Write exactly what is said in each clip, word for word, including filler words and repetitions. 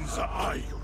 Жизнь за Айюр!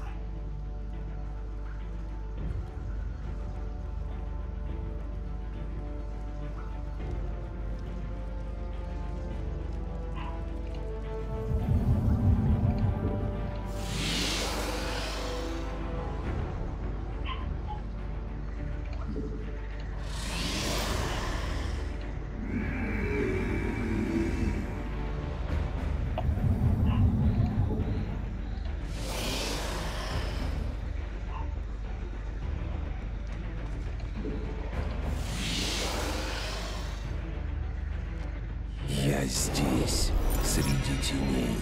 Я здесь, среди теней.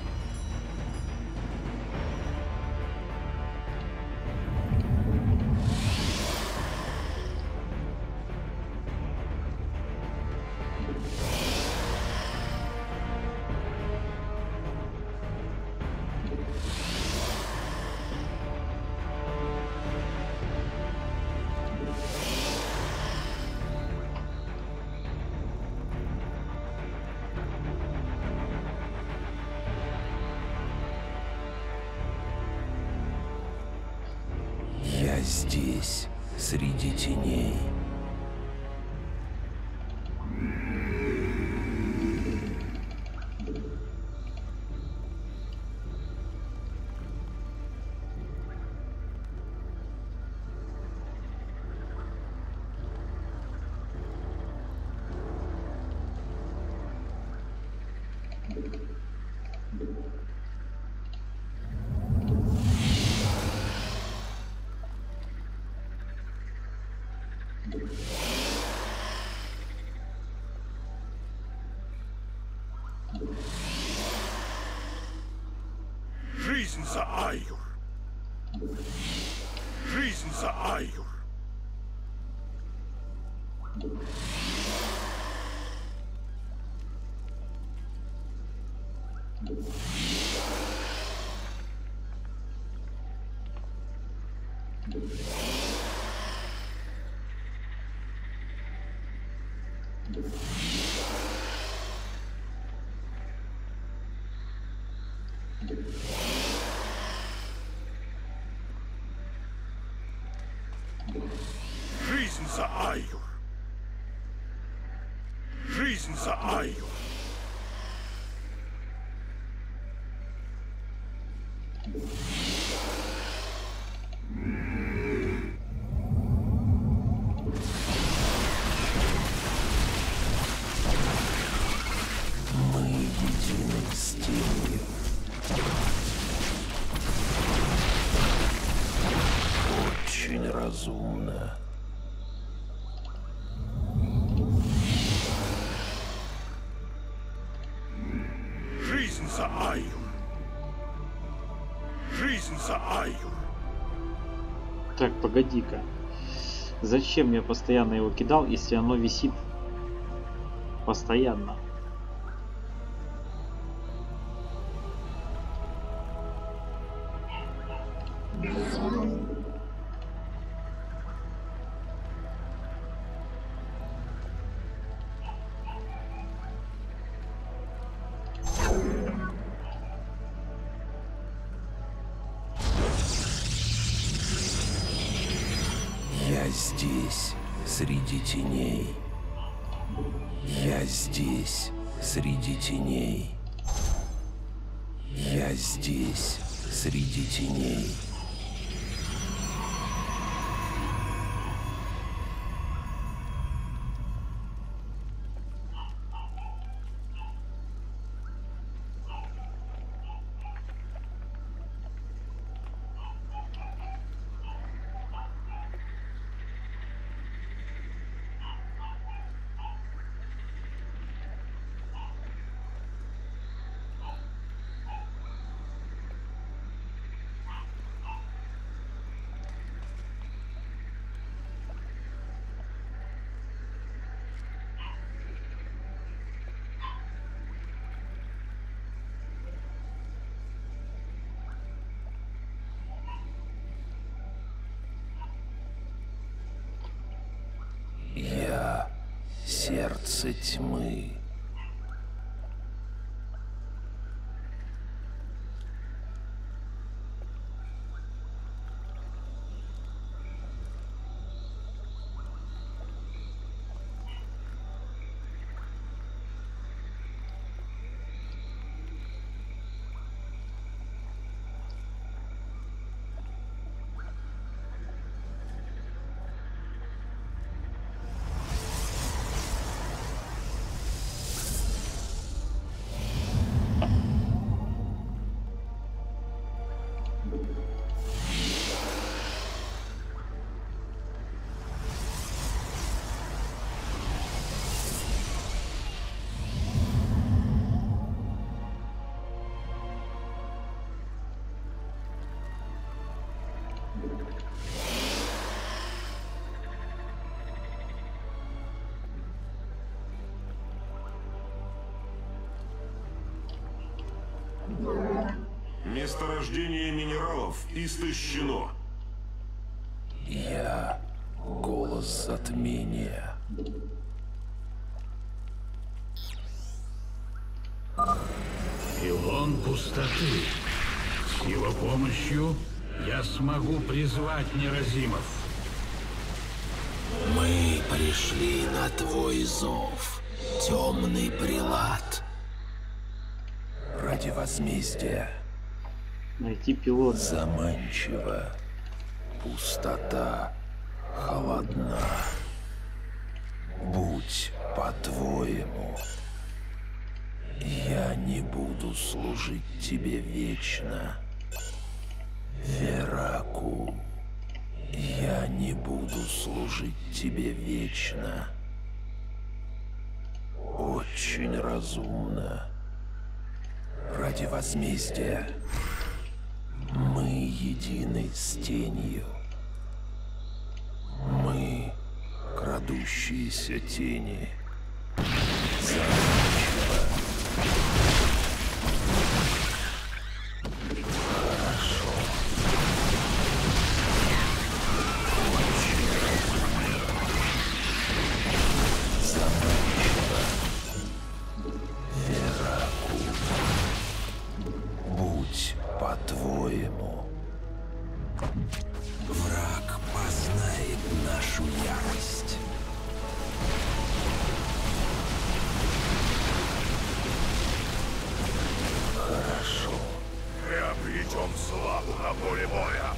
Я здесь, среди теней. Жизнь за Айюр! Жизнь за Айюр! Жизнь за Айюр! Жизнь за Айюр! Мы едины с тенью. Очень разумно. Жизнь за Айюр! Жизнь за Айюр! Так, погоди-ка. Зачем я постоянно его кидал, если оно висит постоянно? Я здесь, среди теней. Я здесь, среди теней. Я здесь, среди теней. Я — сердце тьмы. Месторождение минералов истощено. Я — голос затмения. Пилон пустоты. С его помощью я смогу призвать неразимов. Мы пришли на твой зов, темный прилад. Ради возмездия. Найти пилот. Заманчиво. Пустота холодна. Будь по-твоему. Я не буду служить тебе вечно. Вераку. Я не буду служить тебе вечно. Очень разумно. Ради возмездия. Мы едины с тенью. Мы крадущиеся тени. Заманчиво. Хорошо. Очень разумно. Заманчиво. Вераку. Будь по-твоему. Враг познает нашу ярость. Хорошо. Мы обретем славу на поле боя.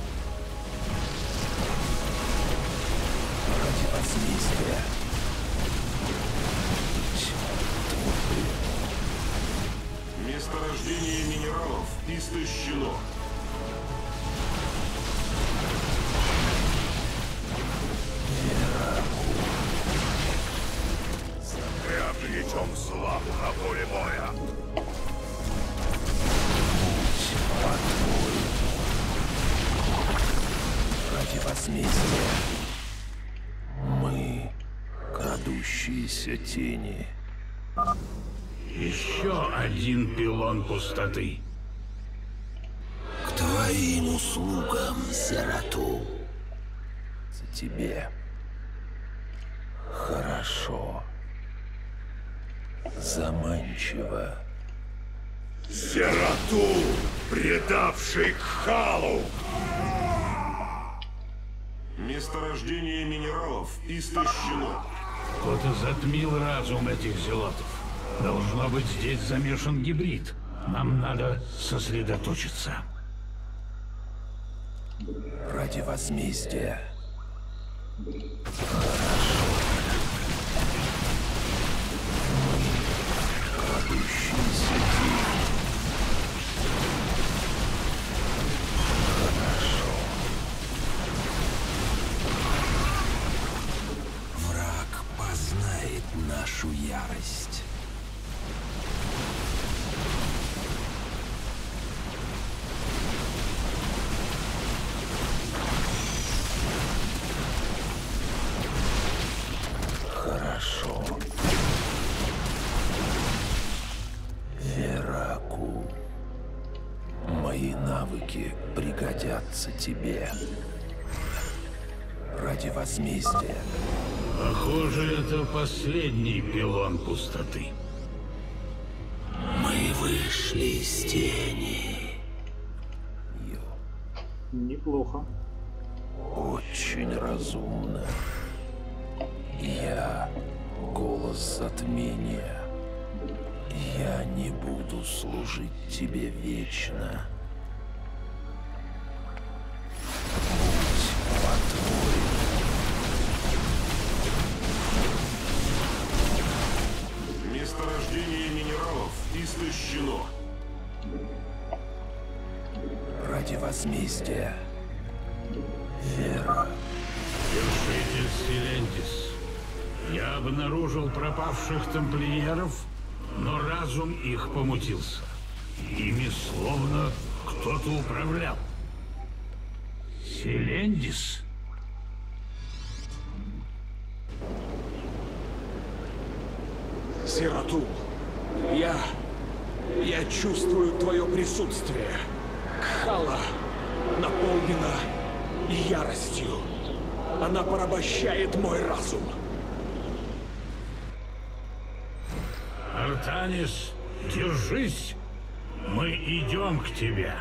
Ради возмездия. Будь твоему. Месторождение минералов истощено. Мы обретем славу на поле боя. Будь по-твоему. Ради возмездия. Мы крадущиеся тени. Еще один пилон пустоты. К твоим услугам, Зератул. За тебе. Хорошо. Заманчиво. Зератул, предавший Кхалу. Месторождение минералов истощено. Кто-то затмил разум этих зелотов. Должно быть, здесь замешан гибрид. Нам надо сосредоточиться. Ради возмездия. Крадущиеся тени. Хорошо. Враг познает нашу ярость. Хорошо. Вераку. Мои навыки пригодятся тебе. Ради возмездия. Похоже, это последний пилон пустоты. Мы вышли из тени. Ё. Неплохо. Очень разумно. Я — голос затмения. Я не буду служить тебе вечно. Будь по-твоему. Месторождение минералов истощено. Ради возмездия. Вера. Вершитель Силентис. Я обнаружил пропавших тамплиеров, но разум их помутился. Ими словно кто-то управлял. Силентис? Зератул, я... я чувствую твое присутствие. Кхала наполнена яростью. Она порабощает мой разум. Артанис, держись! Мы идем к тебе.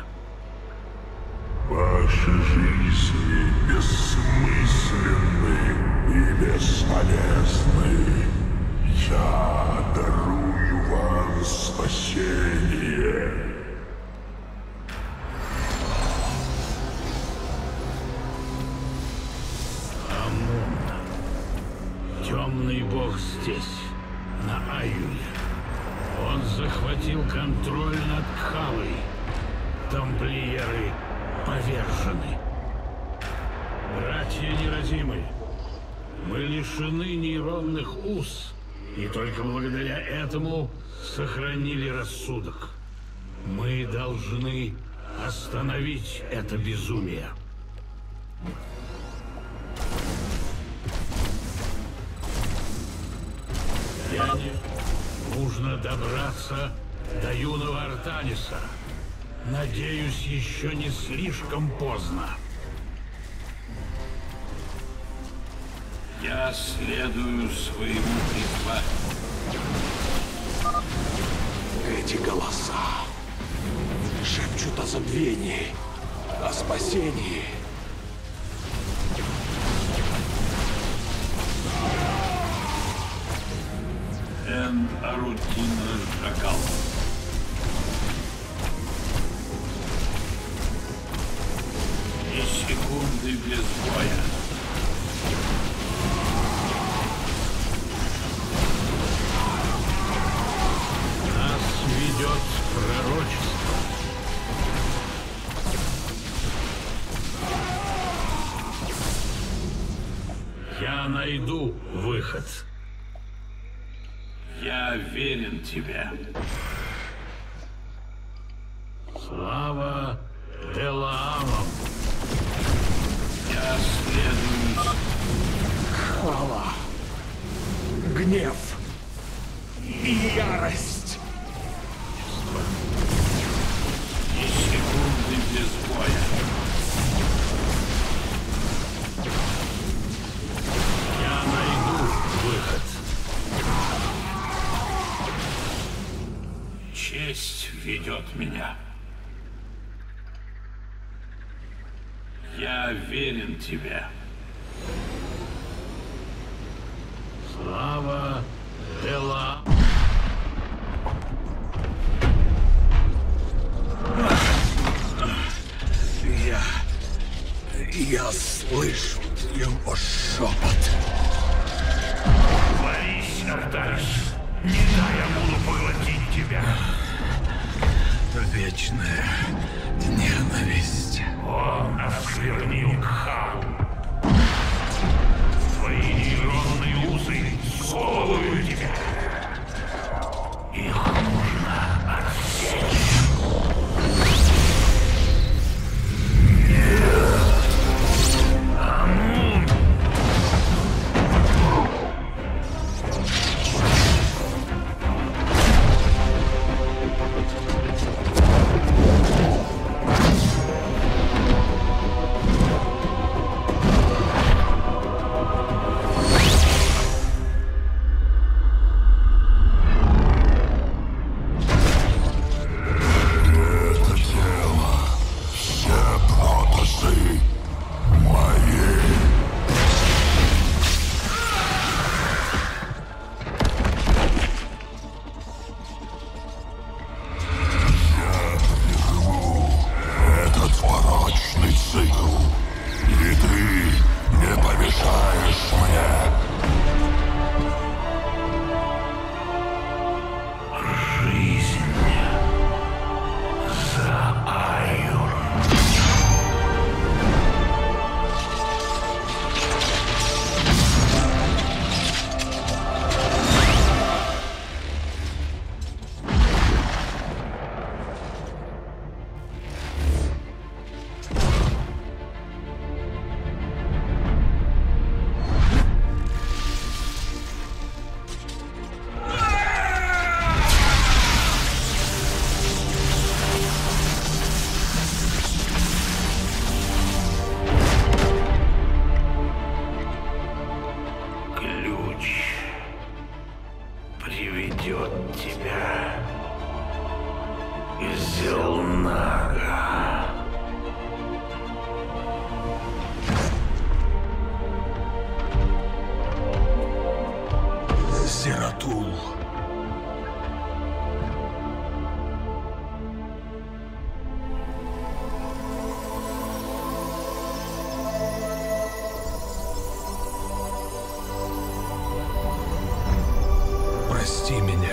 Ваши жизни бессмысленны и бесполезны. Я дарую вам спасение. Амун. Темный бог здесь, на Аюле. Он захватил контроль над Кхалой. Тамплиеры повержены. Братья неразимы. Мы лишены нейронных уз, и только благодаря этому сохранили рассудок. Мы должны остановить это безумие. Яне, нужно добраться до юного Артаниса. Надеюсь, еще не слишком поздно. Я следую своему призванию. Эти голоса шепчут о забвении, о спасении. Эн Арутин Жакал. И секунды без боя. Нас ведет пророчество. Я найду выход. Я верен тебе. Слава Делаамам. Я следую. Кхала. Гнев. И ярость. И секунды без боя. Я найду выход. Честь ведет меня. Я верен тебе. Слава Дела. Я... Я слышу его шепот. Борись, Артанис. Не дай Амуну поглотить тебя. Вечная ненависть. Он осквернил Кхалу. ведет тебя. Зелнага. Зератул. Прости меня.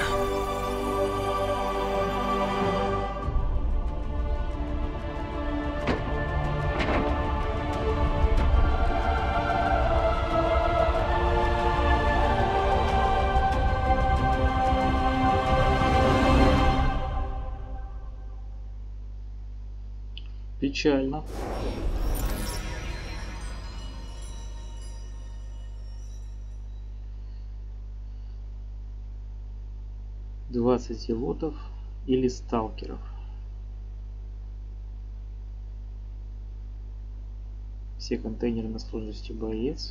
Печально. двадцать зелотов или сталкеров. Все контейнеры на сложности боец.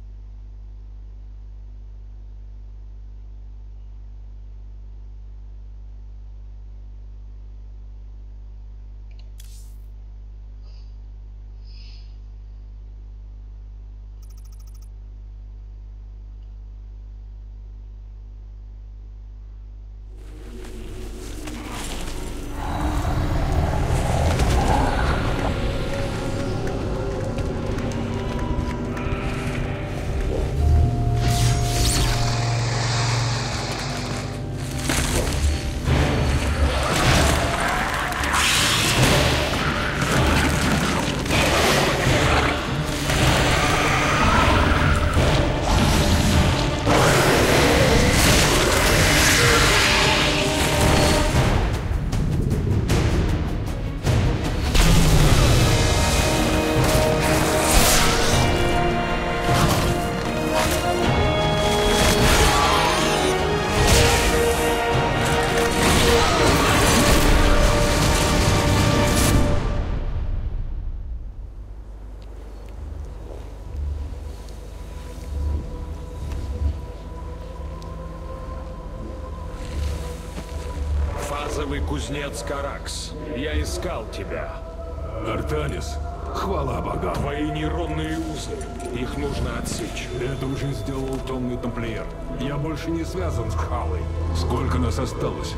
Фазовый кузнец Каракс. Я искал тебя. Артанис, хвала богам. Твои нейронные узы. Их нужно отсечь. Это уже сделал Темный Тамплиер. Я больше не связан с Халой. Сколько нас осталось?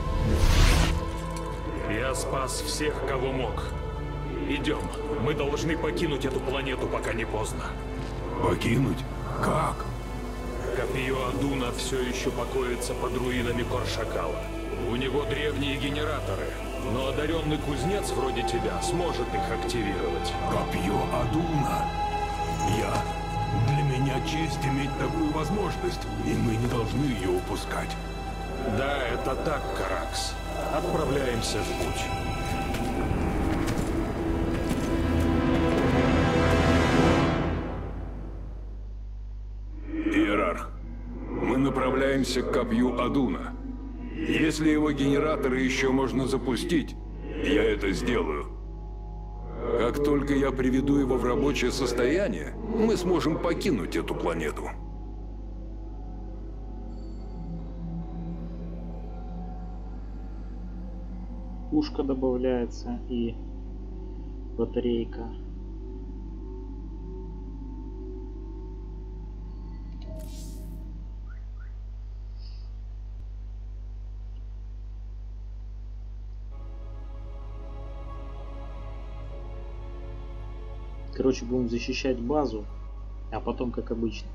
Я спас всех, кого мог. Идем. Мы должны покинуть эту планету, пока не поздно. Покинуть? Как? Копье Адуна все еще покоится под руинами Коршакала. У него древние генераторы, но одаренный кузнец вроде тебя сможет их активировать. Копье Адуна? Я... Для меня честь иметь такую возможность, и мы не должны ее упускать. Да, это так, Каракс. Отправляемся в путь. Иерарх, мы направляемся к копью Адуна. Если его генераторы еще можно запустить, я это сделаю. Как только я приведу его в рабочее состояние, мы сможем покинуть эту планету. Пушка добавляется и батарейка. Короче, будем защищать базу, а потом, как обычно,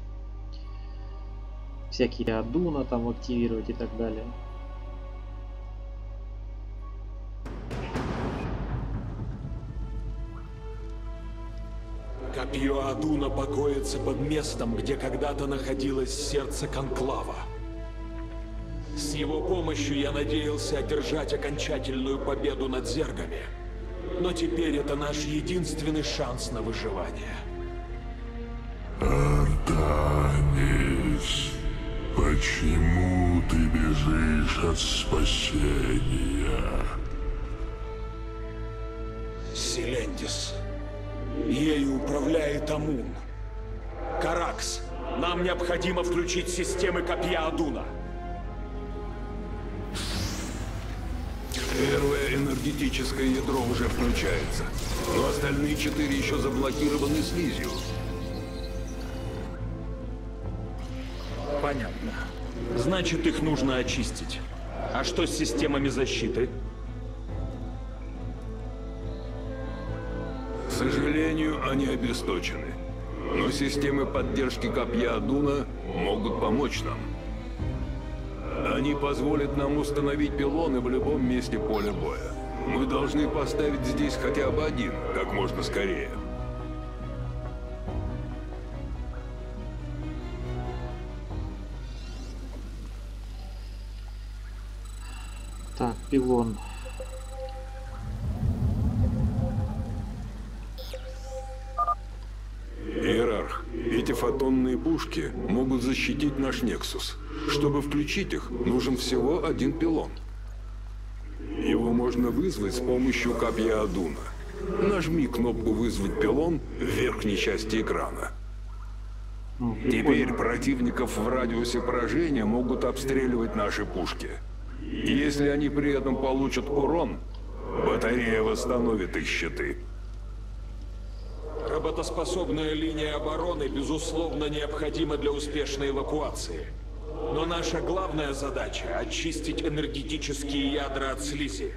всякие Адуна там активировать и так далее. Копье Адуна покоится под местом, где когда-то находилось сердце Конклава. С его помощью я надеялся одержать окончательную победу над зергами. Но теперь это наш единственный шанс на выживание. Артанис, почему ты бежишь от спасения? Силендис. Ею управляет Амун. Каракс, нам необходимо включить системы копья Адуна. Первое энергетическое ядро уже включается, но остальные четыре еще заблокированы слизью. Понятно. Значит, их нужно очистить. А что с системами защиты? К сожалению, они обесточены. Но системы поддержки Копья Адуна могут помочь нам. Они позволят нам установить пилоны в любом месте поля боя. Мы должны поставить здесь хотя бы один, как можно скорее. Так, пилон. Иерарх, эти фотонные пушки могут защитить наш Нексус. Чтобы включить их, нужен всего один пилон. Его можно вызвать с помощью Копья Адуна. Нажми кнопку «Вызвать пилон» в верхней части экрана. Ну, Теперь противников в радиусе поражения могут обстреливать наши пушки. И если они при этом получат урон, батарея восстановит их щиты. Работоспособная линия обороны, безусловно, необходима для успешной эвакуации. Но наша главная задача — очистить энергетические ядра от слизи.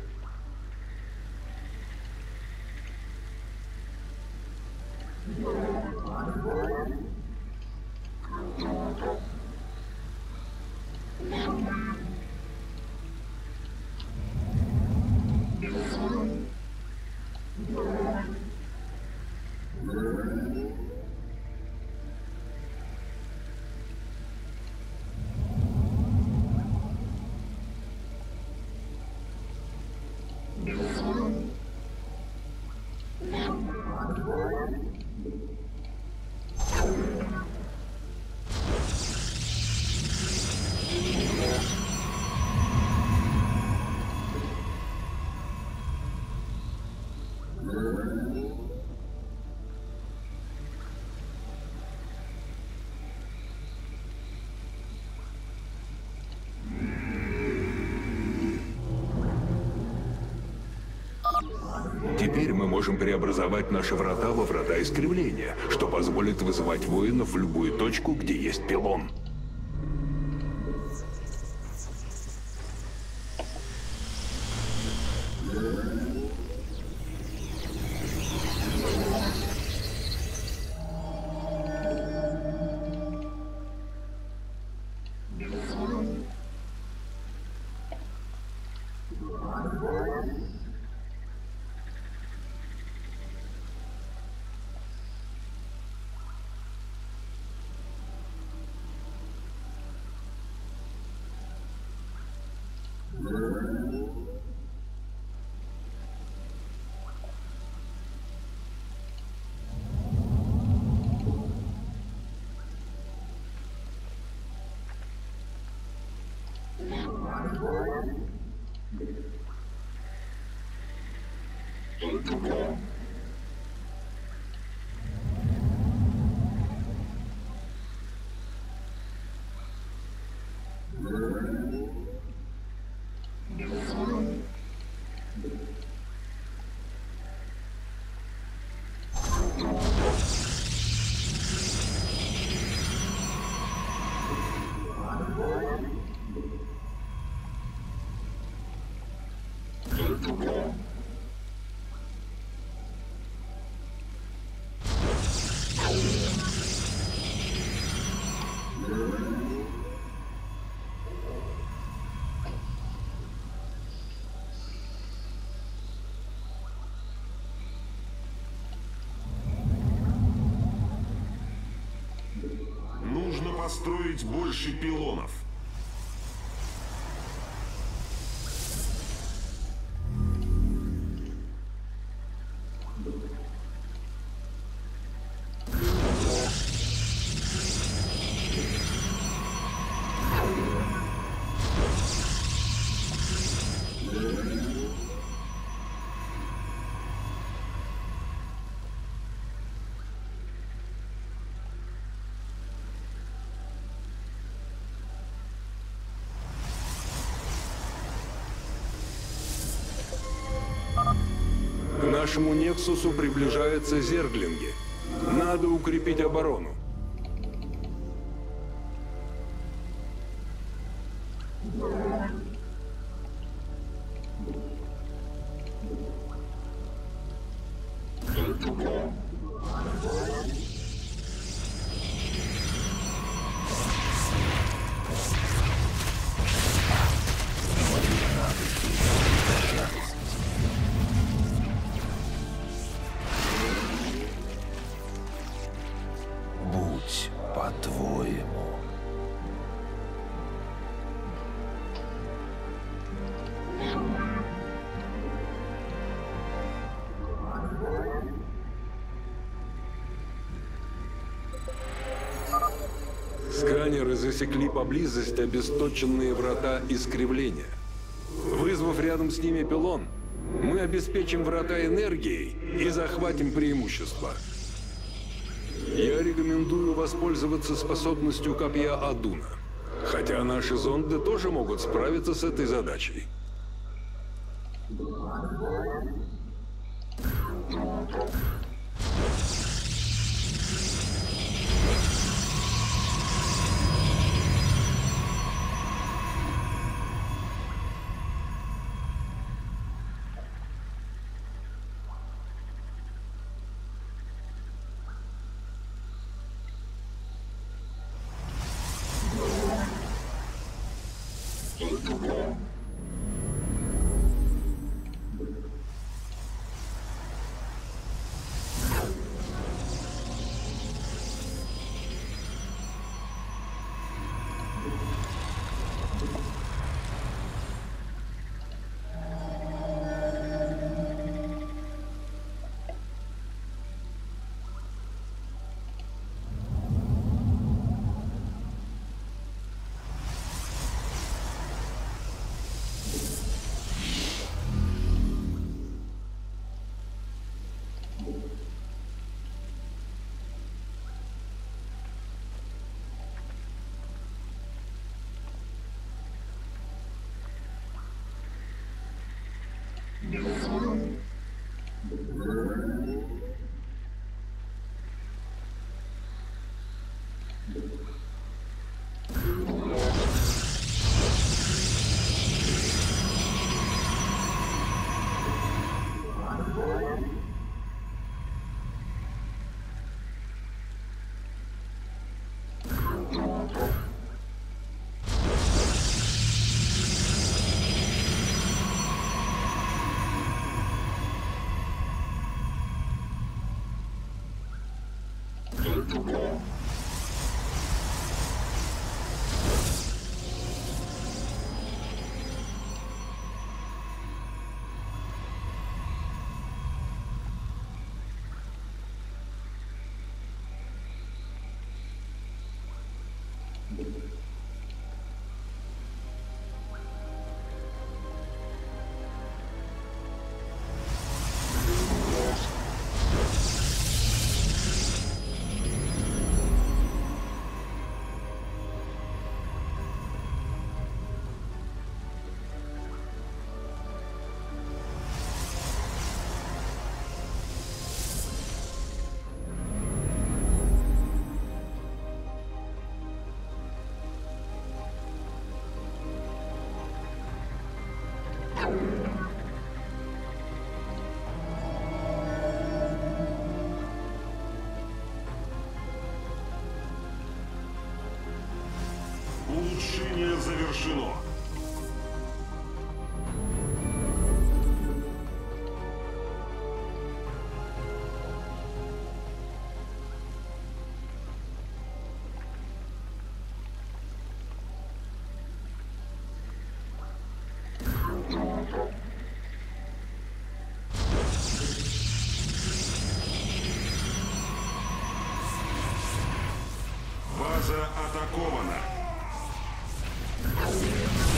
Теперь мы можем преобразовать наши врата во врата искривления, что позволит вызывать воинов в любую точку, где есть пилон. Нужно построить больше пилонов. нашему Нексусу приближаются зерглинги. Надо укрепить оборону. Будь по-твоему. Сканеры засекли поблизости обесточенные врата искривления. Вызвав рядом с ними пилон, мы обеспечим врата энергией и захватим преимущество. Я рекомендую воспользоваться способностью копья Адуна. Хотя наши зонды тоже могут справиться с этой задачей. Улучшение завершено. База атакована.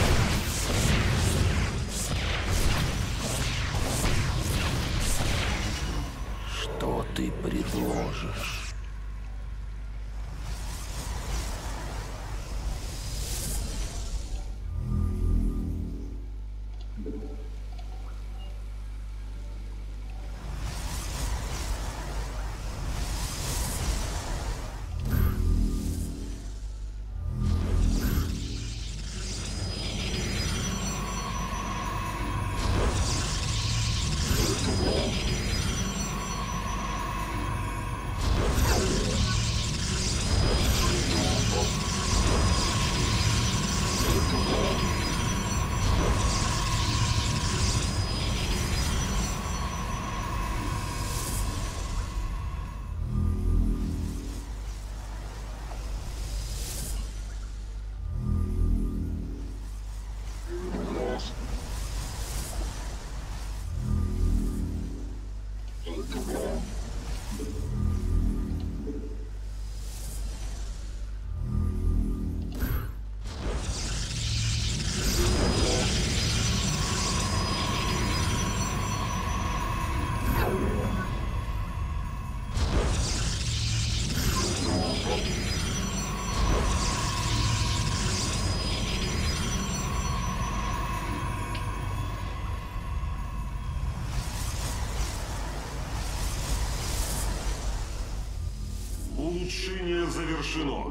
Улучшение завершено.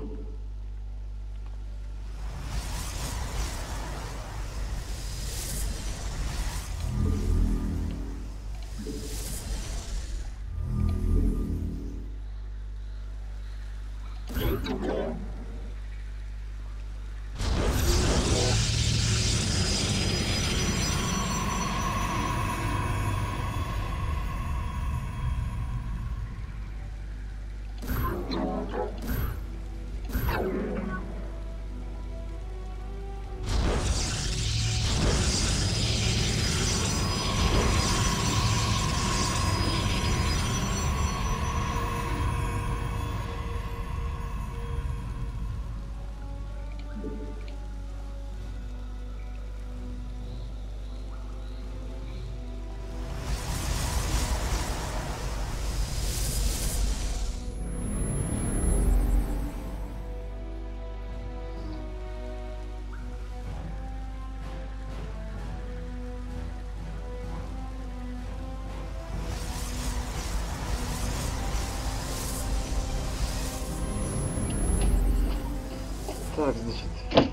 Так, значит,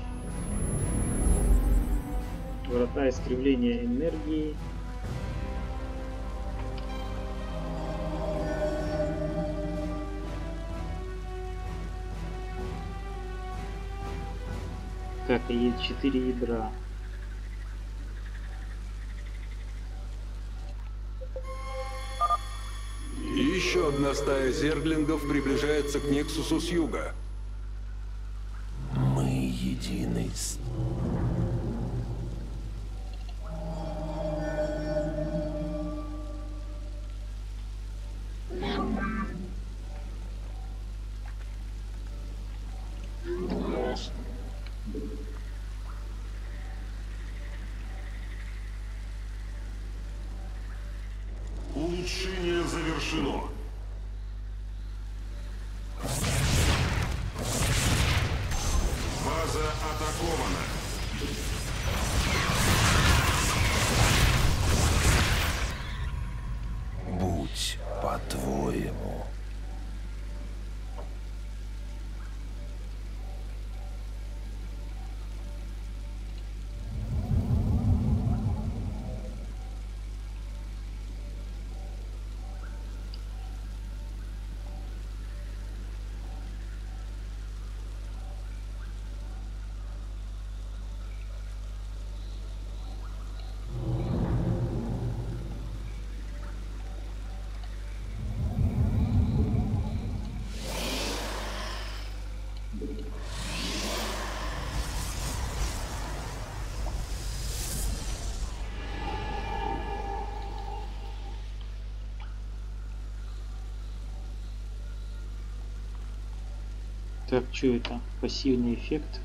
врата искривления энергии. Так, и есть четыре ядра. И еще одна стая зерглингов приближается к Нексусу с юга. Мы единый. с- Улучшение завершено. База атакована. Будь по-твоему. Так, что это? Пассивный эффект.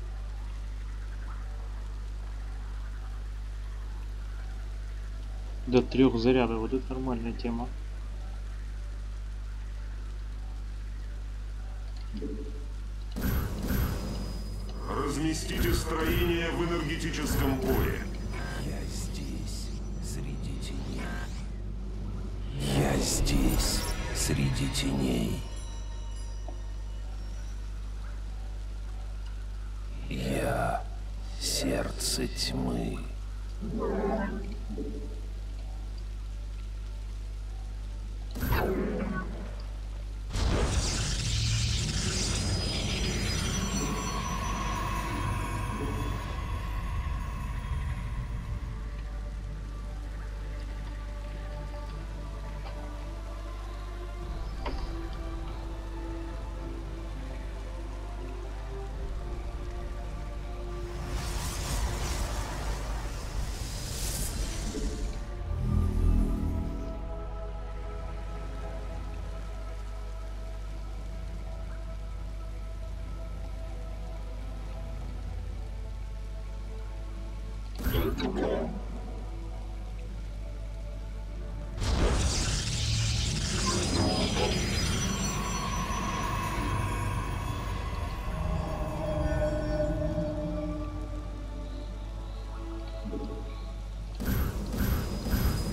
До трех зарядов. Вот это нормальная тема. Разместите строение в энергетическом поле. Я здесь, среди теней. Я здесь, среди теней. Я сердце тьмы.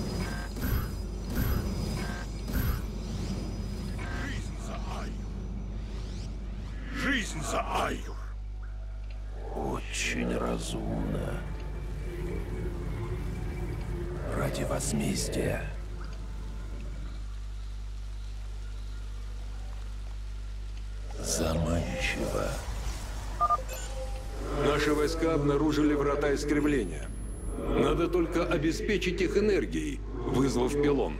Жизнь за Айю. Очень разумно. Ради возмездия. Заманчиво. Наши войска обнаружили врата искривления. Надо только обеспечить их энергией, вызвав пилон.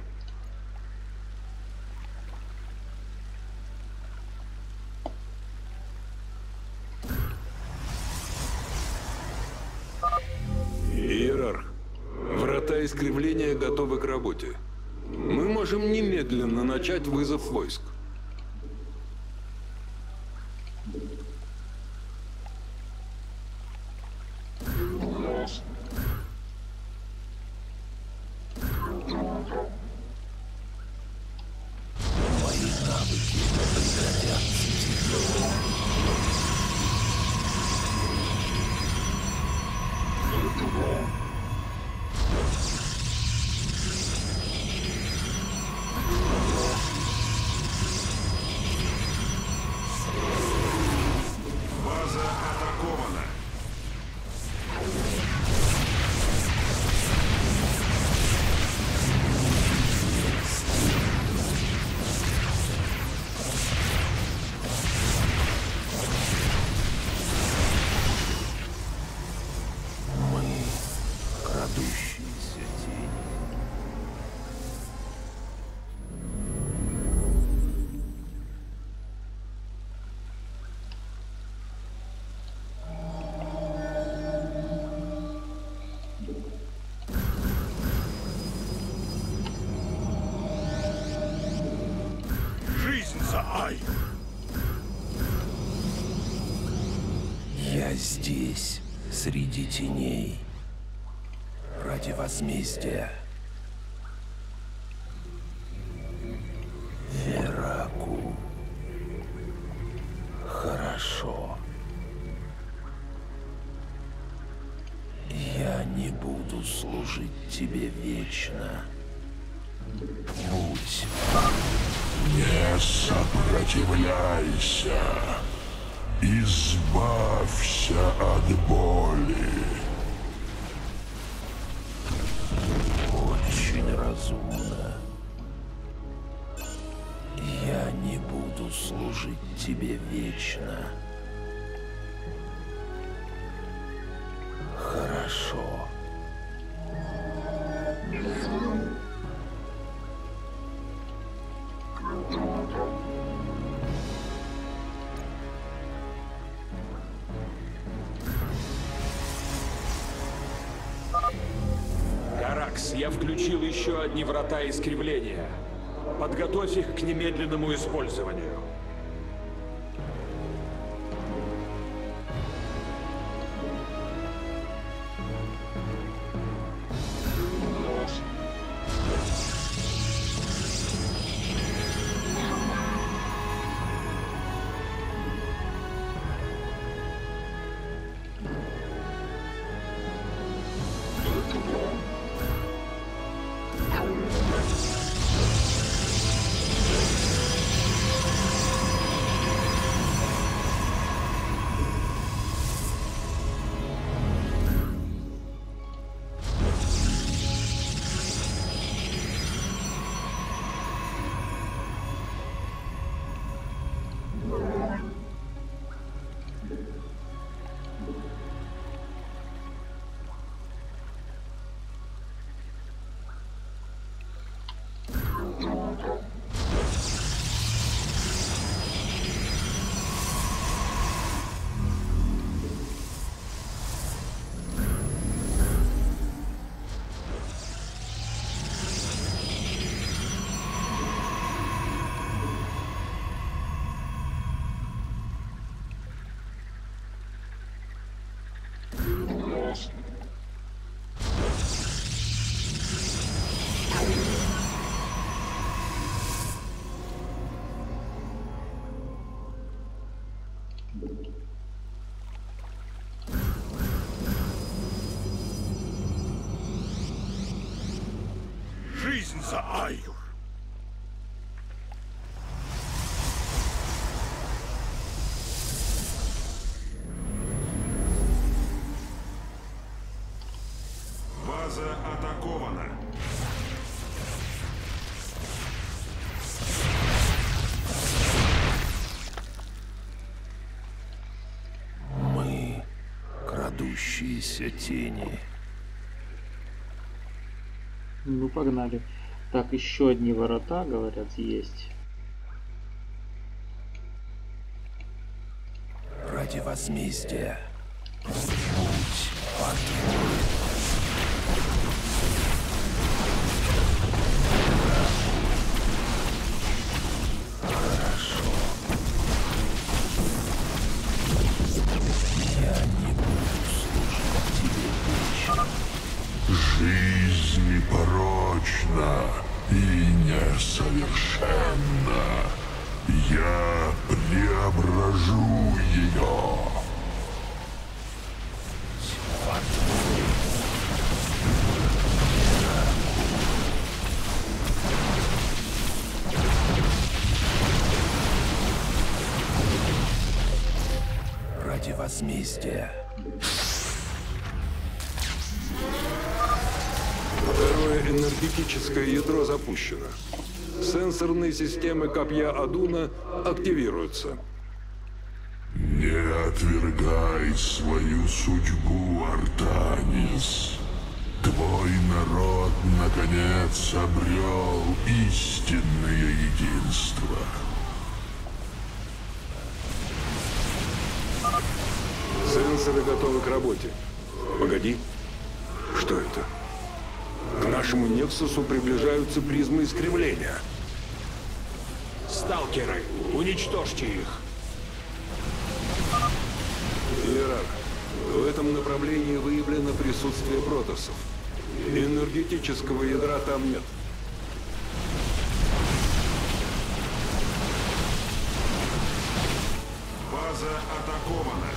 Иерарх, врата искривления готовы к работе. Мы можем немедленно начать вызов войск. База атакована. Крадущиеся тени. Жизнь за Ай. Я здесь, среди теней. Ради возмездия. Вераку. Хорошо. Я не буду служить тебе вечно. Будь. Не сопротивляйся. Избавься от боли. Очень разумно. Я не буду служить тебе вечно. Хорошо. Каракс, я включил еще одни врата искривления. Подготовь их к немедленному использованию. Жизнь за Айю. крадущиеся тени. Ну, погнали. Так, еще одни ворота, говорят, есть. Ради возмездия. Будь по-твоему. Хорошо. Я не буду служить тебе вечно. Жизнь порочна и несовершенна. Я преображу ее. Ради возмездия. Второе энергетическое ядро запущено. Сенсорные системы копья Адуна активируются. Не отвергай свою судьбу, Артанис. Твой народ, наконец, обрел истинное единство. Сенсоры готовы к работе. Погоди. Что это? К нашему Нексусу приближаются призмы искривления. Сталкеры, уничтожьте их. Иерарх, в этом направлении выявлено присутствие протоссов. Энергетического ядра там нет. База атакована.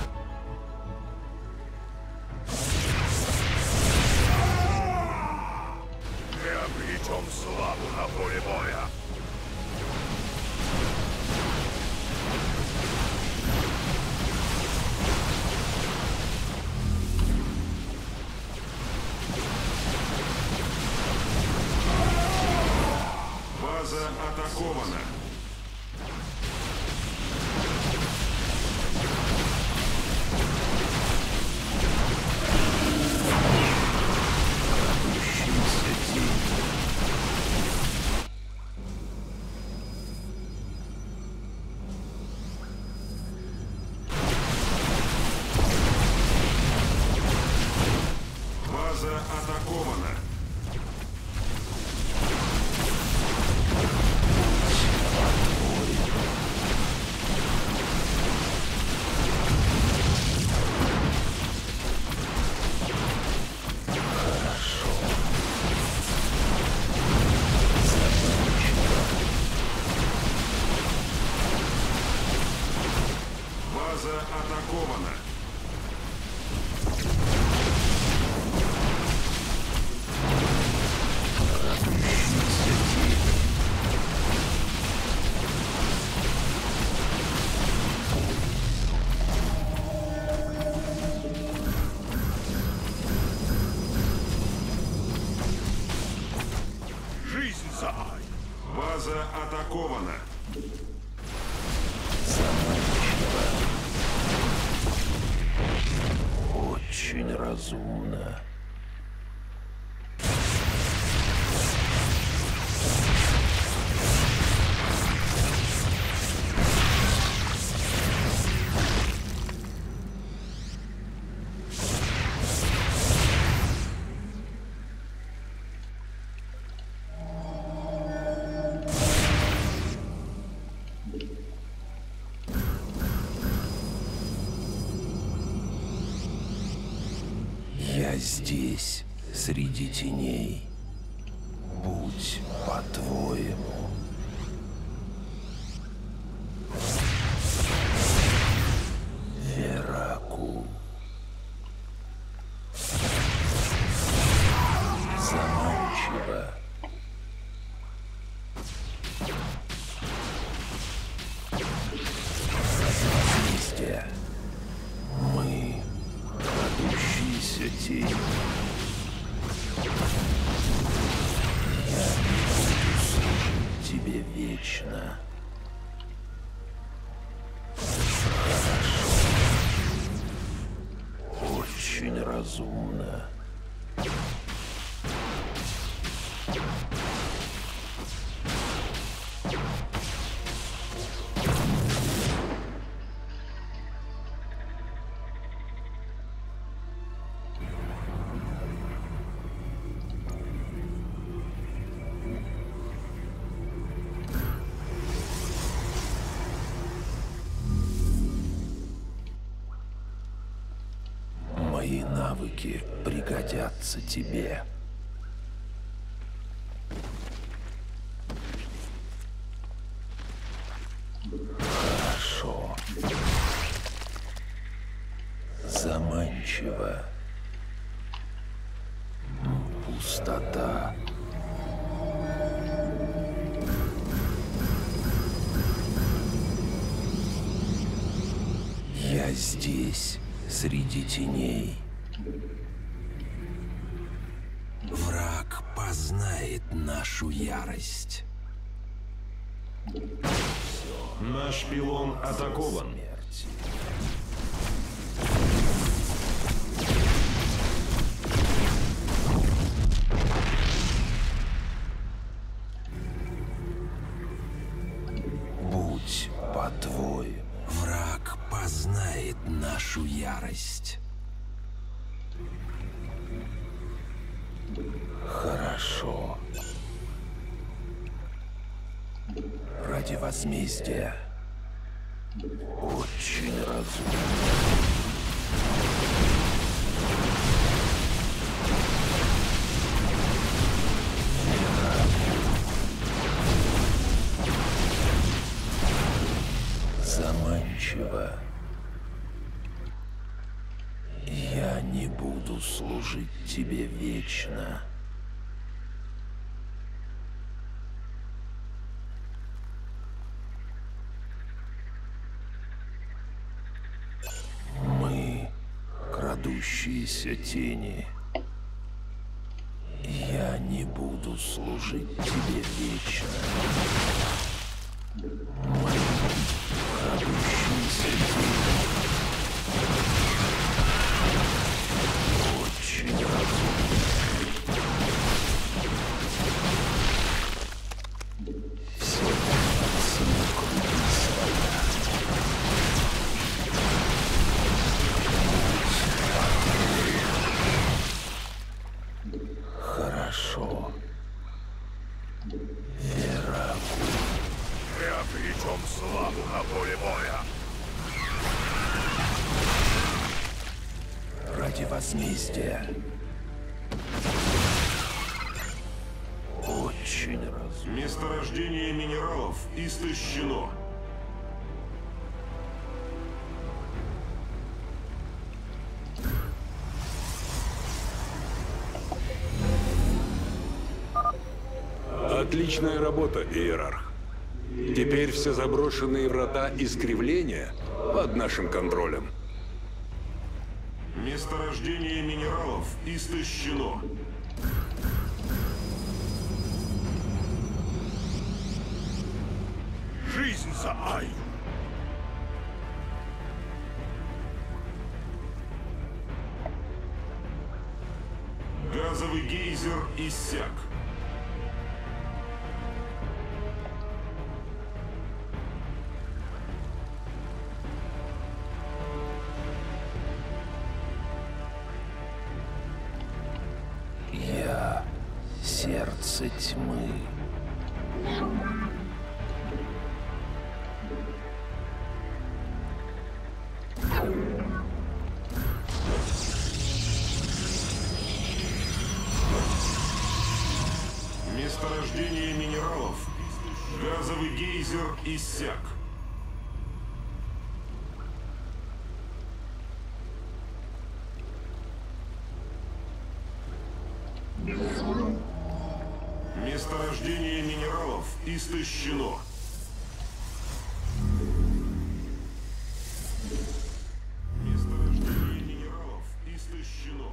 Мы обретем славу на поле боя. База атакована. Крадущиеся тени. База атакована. База атакована. Жизнь за Ай. База атакована. Очень разумно. Я здесь, среди теней. Будь по-твоему. Вераку. Заманчиво. Возмездие. Мы крадущиеся тени. Я не буду служить тебе вечно. Хорошо. Очень Очень разумно. Мои навыки пригодятся тебе. Хорошо. Заманчиво. Пустота. Я здесь, среди теней. Враг познает нашу ярость. Наш пилон атакован. Смерти. Будь по-твоему. Враг познает нашу ярость. Хорошо. Ради возмездия. Очень разумно. Заманчиво. Я не буду служить тебе вечно. Мы крадущиеся тени. Я не буду служить тебе вечно. Мы крадущиеся тени. Очень разумно. Все двадцать круги своя. Хорошо. Вера. Я обречем славу на поле боя. Ради возмездия. Очень разумно. Месторождение минералов истощено. Отличная работа, Иерарх. Теперь все заброшенные врата искривления под нашим контролем. Месторождение минералов истощено. Жизнь за Аю. Газовый гейзер иссяк. Я сердце тьмы. Месторождение минералов. Газовый гейзер иссяк. Месторождение минералов истощено. Месторождение минералов истощено.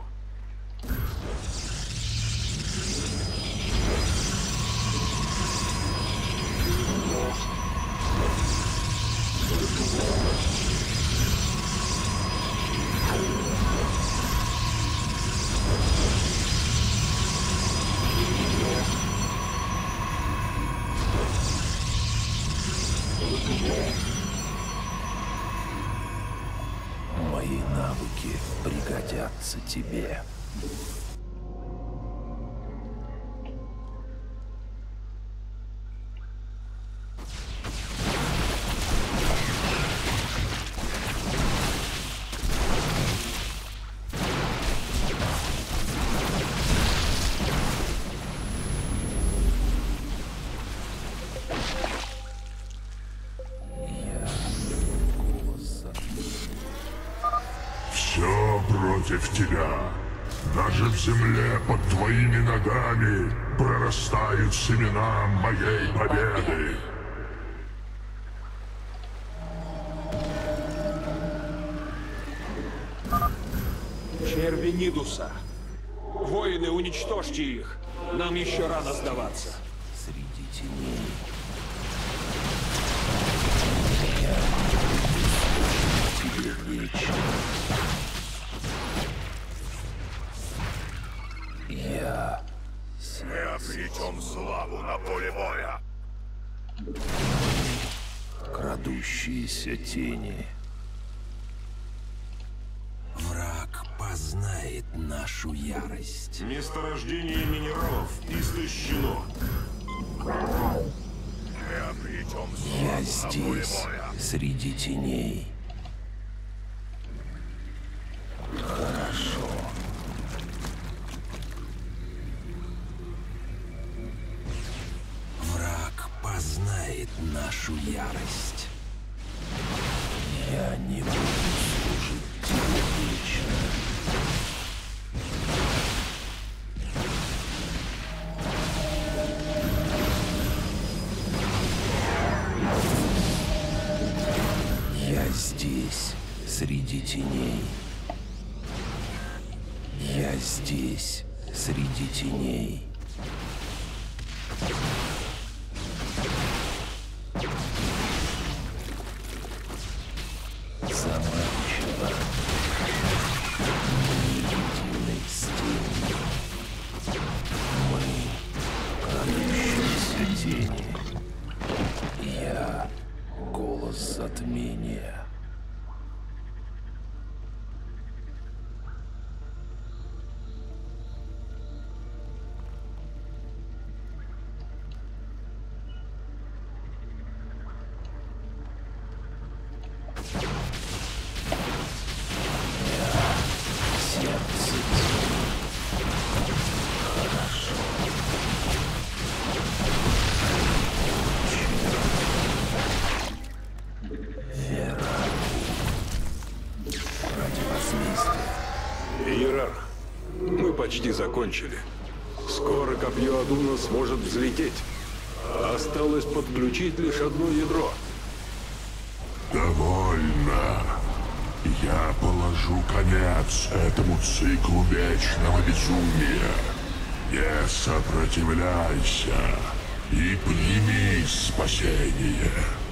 пригодятся тебе. Все против тебя. Даже в земле под твоими ногами прорастают семена моей победы. Черви Нидуса. Воины, уничтожьте их. Нам еще рано сдаваться. Среди теней. Я тебе вечно. Я... Мы обретем славу на поле боя. Крадущиеся тени. Враг познает нашу ярость. Месторождение минералов истощено. Мы обретем Я славу на поле здесь, боя. среди теней. Хорошо. Враг познает нашу ярость. Я не буду служить тебе вечно. Я здесь, среди теней. Я здесь, среди теней. Заманчиво. Невидимой стене. Мы крадущиеся тени. Я голос затмения. Сердце тени. Хорошо. Вера. Ради возмездия. Иерарх, мы почти закончили. Скоро копье Адуна сможет взлететь. Осталось подключить лишь одно ядро. Довольно. Я положу конец этому циклу вечного безумия. Не сопротивляйся и прими спасение.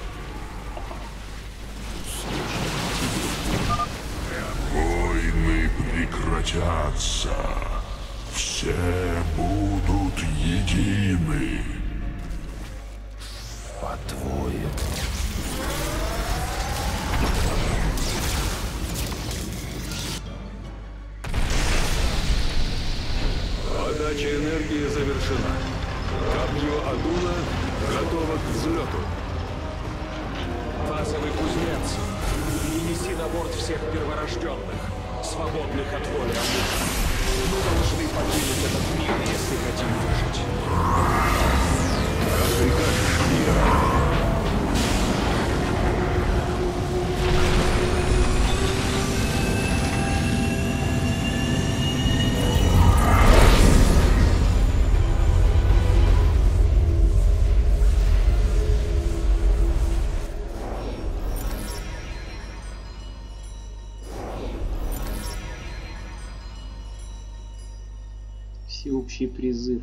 Войны прекратятся. Все будут едины. По-твоему. Подача энергии завершена. Копье Адуна готово к взлету. Фазовый кузнец. Перенеси на борт всех перворожденных, свободных от воли Амура. Мы должны покинуть этот мир, если хотим выжить. Как прикажешь, Иерарх. Всеобщий призыв.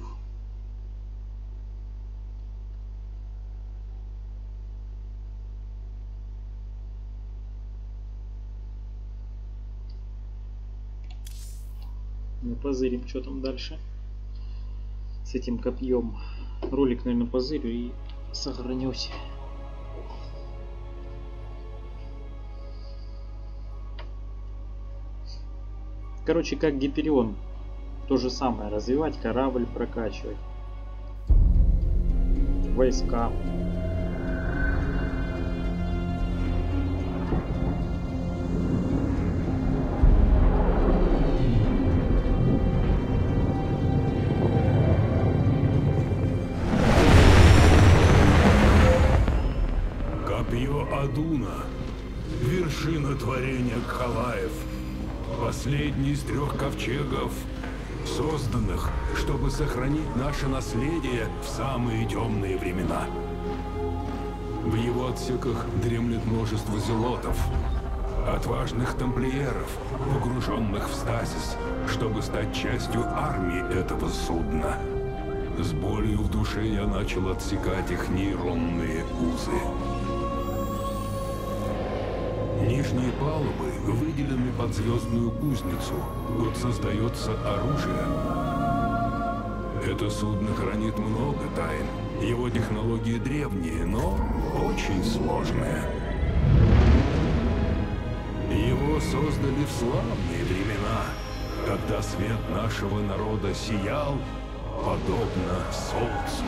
Мы позырим, что там дальше с этим копьем. Ролик, наверное, позырю и сохранюсь. Короче, как Гиперион. То же самое. Развивать корабль, прокачивать. Войска. Копье Адуна. Вершина творения Кхалаев. Последний из трех ковчегов, созданных, чтобы сохранить наше наследие в самые темные времена. В его отсеках дремлет множество зелотов, отважных тамплиеров, погруженных в стазис, чтобы стать частью армии этого судна. С болью в душе я начал отсекать их нейронные узы. Нижние палубы выделены под звездную кузницу. Тут создается оружие. Это судно хранит много тайн. Его технологии древние, но очень сложные. Его создали в славные времена, когда свет нашего народа сиял, подобно солнцу.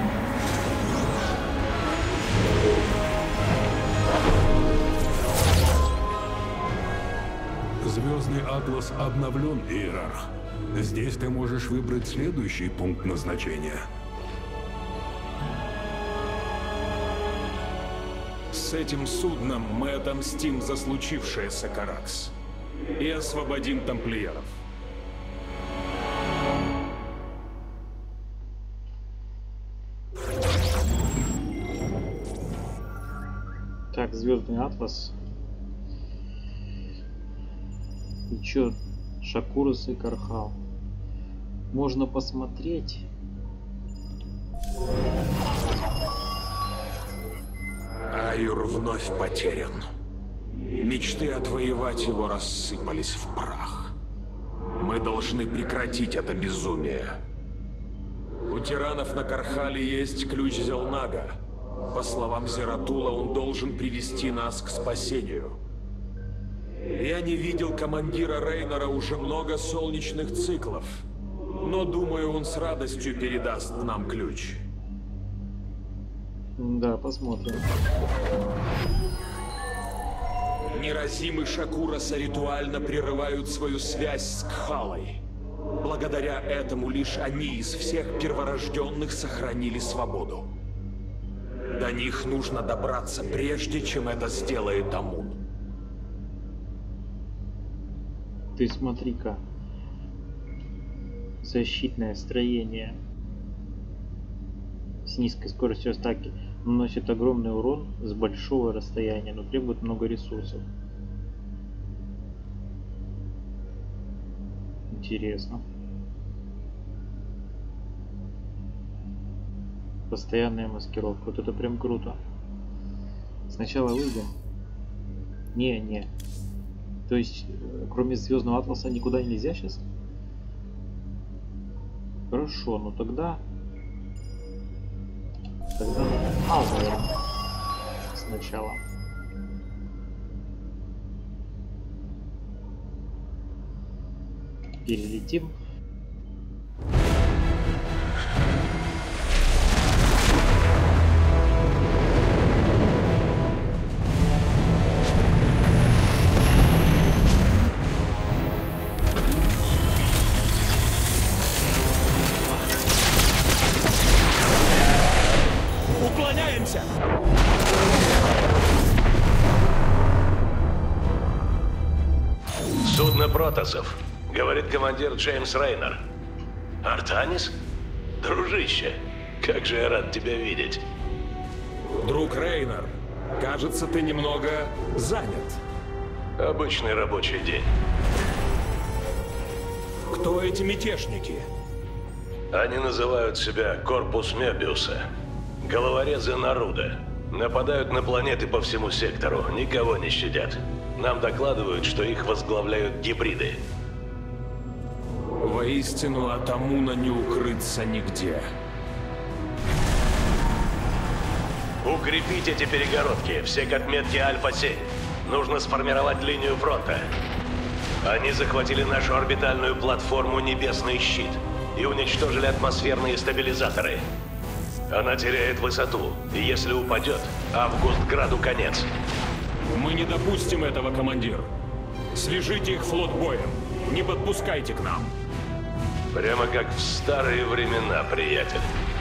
Звездный атлас обновлен, Иерарх. Здесь ты можешь выбрать следующий пункт назначения. С этим судном мы отомстим за случившееся, Каракс. И освободим тамплиеров. Так, Звездный Атлас. И чё, Шакурус и Кархал. Можно посмотреть. Аюр вновь потерян. Мечты отвоевать его рассыпались в прах. Мы должны прекратить это безумие. У тиранов на Кархале есть ключ Зелнага. По словам Зератула, он должен привести нас к спасению. Я не видел командира Рейнора уже много солнечных циклов, но думаю, он с радостью передаст нам ключ. Да, посмотрим. Неразим и Шакураса ритуально прерывают свою связь с Кхалой. Благодаря этому лишь они из всех перворожденных сохранили свободу. До них нужно добраться, прежде чем это сделает Амун. Ты смотри-ка. Защитное строение. С низкой скоростью атаки. Наносит огромный урон с большого расстояния, но требует много ресурсов. Интересно. Постоянная маскировка. Вот это прям круто. Сначала выйдем. Не, не. То есть, кроме Звездного Атласа никуда нельзя сейчас? Хорошо, ну тогда... Тогда... А, наверное. Сначала. Перелетим. Уклоняемся! Судно Протасов, говорит командир Джеймс Рейнор. Артанис? Дружище, как же я рад тебя видеть. Друг Рейнор, кажется, ты немного занят. Обычный рабочий день. Кто эти мятежники? Они называют себя Корпус Мебиуса. Головорезы Наруда. Нападают на планеты по всему сектору, никого не щадят. Нам докладывают, что их возглавляют гибриды. Воистину, от Амуна не укрыться нигде. Укрепить эти перегородки, все к отметке Альфа семь. Нужно сформировать линию фронта. Они захватили нашу орбитальную платформу «Небесный щит» и уничтожили атмосферные стабилизаторы. Она теряет высоту, и если упадет, Августграду конец. Мы не допустим этого, командир. Свяжите их флот боем. Не подпускайте к нам. Прямо как в старые времена, приятель.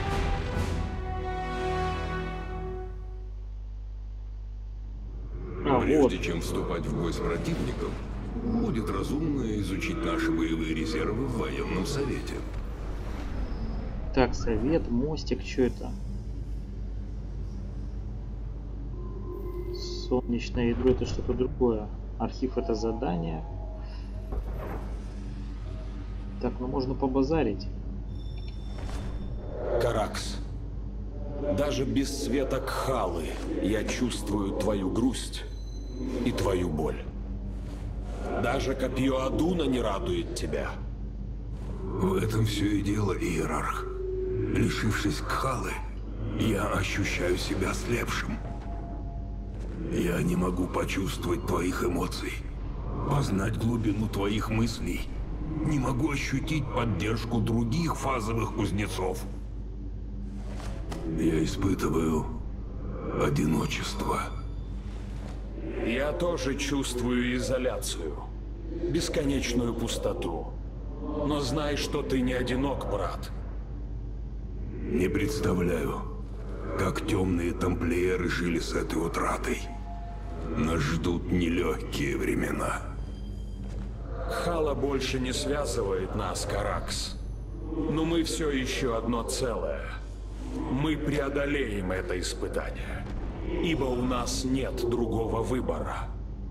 А, Прежде вот. чем вступать в бой с противником, будет разумно изучить наши боевые резервы в военном совете. Так, совет, мостик, что это? Солнечное ядро это что-то другое. Архив это задание. Так, ну можно побазарить. Каракс, даже без света Кхалы я чувствую твою грусть и твою боль. Даже копье Адуна не радует тебя. В этом все и дело, Иерарх. Лишившись Кхалы, я ощущаю себя ослепшим. Я не могу почувствовать твоих эмоций, познать глубину твоих мыслей. Не могу ощутить поддержку других фазовых кузнецов. Я испытываю одиночество. Я тоже чувствую изоляцию, бесконечную пустоту. Но знай, что ты не одинок, брат. Не представляю, как темные тамплиеры жили с этой утратой. Нас ждут нелегкие времена. Кхала больше не связывает нас, Каракс. Но мы все еще одно целое. Мы преодолеем это испытание, ибо у нас нет другого выбора.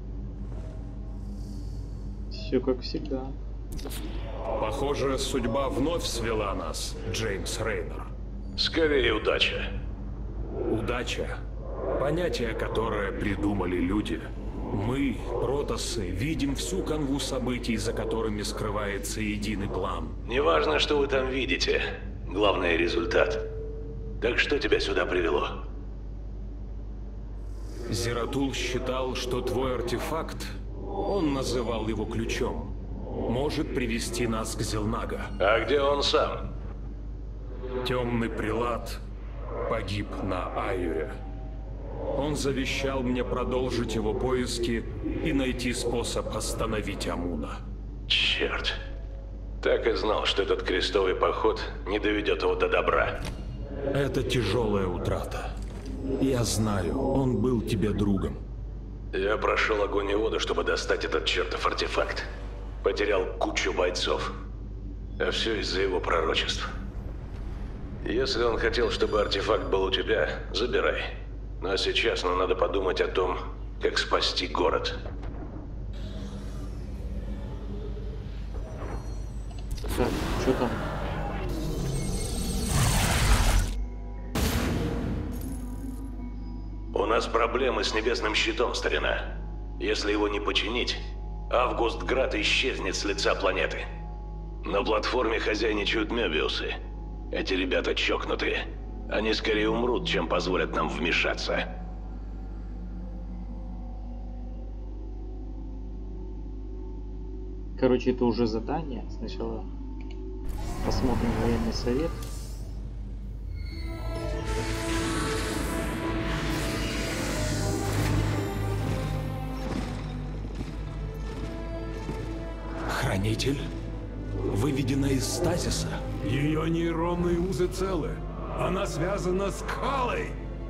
Все как всегда. Похоже, судьба вновь свела нас, Джеймс Рейнер. Скорее, удача. Удача — понятие, которое придумали люди. Мы, протоссы, видим всю канву событий, за которыми скрывается единый план. Неважно, что вы там видите. Главное — результат. Так что тебя сюда привело? Зератул считал, что твой артефакт, он называл его ключом, может привести нас к Зелнага. А где он сам? Темный прилад погиб на Айюре. Он завещал мне продолжить его поиски и найти способ остановить Амуна. Черт. Так и знал, что этот крестовый поход не доведет его до добра. Это тяжелая утрата. Я знаю, он был тебе другом. Я прошел огонь и воду, чтобы достать этот чертов артефакт. Потерял кучу бойцов. А все из-за его пророчеств. Если он хотел, чтобы артефакт был у тебя, забирай. Но сейчас нам надо подумать о том, как спасти город. Так, что там? У нас проблемы с небесным щитом, старина. Если его не починить, Августград исчезнет с лица планеты. На платформе хозяйничают Мёбиусы. Эти ребята чокнутые. Они скорее умрут, чем позволят нам вмешаться. Короче, это уже задание. Сначала посмотрим военный совет. Хранитель? Выведена из стазиса? Ее нейронные узы целы. Она связана с Кхалой.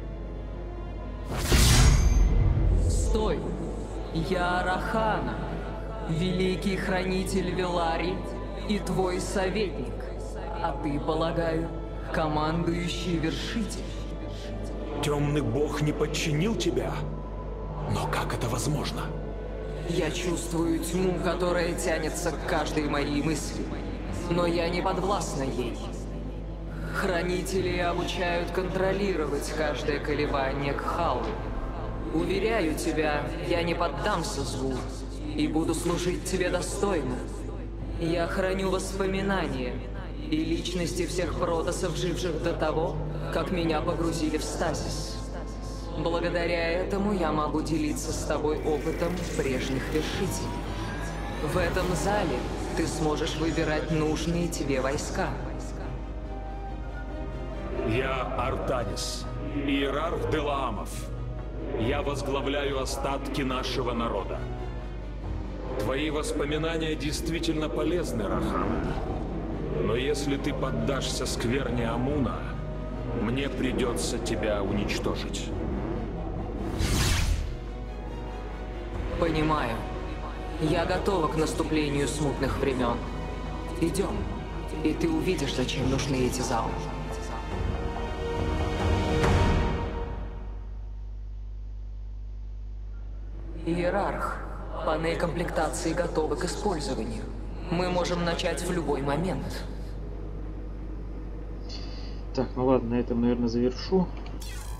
Стой! Я Арахана, великий хранитель Велари и твой советник. А ты, полагаю, командующий вершитель. Темный бог не подчинил тебя? Но как это возможно? Я чувствую тьму, которая тянется к каждой моей мысли. Но я не подвластна ей. Хранители обучают контролировать каждое колебание Кхалы. Уверяю тебя, я не поддамся злу и буду служить тебе достойно. Я храню воспоминания и личности всех протоссов, живших до того, как меня погрузили в стазис. Благодаря этому я могу делиться с тобой опытом прежних вершителей. В этом зале ты сможешь выбирать нужные тебе войска. Я Артанис, иерарх Делаамов. Я возглавляю остатки нашего народа. Твои воспоминания действительно полезны, Рахан. Но если ты поддашься скверне Амуна, мне придется тебя уничтожить. Понимаю. Я готова к наступлению смутных времен. Идем, и ты увидишь, зачем нужны эти залы. Иерарх, панель комплектации готова к использованию. Мы можем начать в любой момент. Так, ну ладно, на этом, наверное, завершу.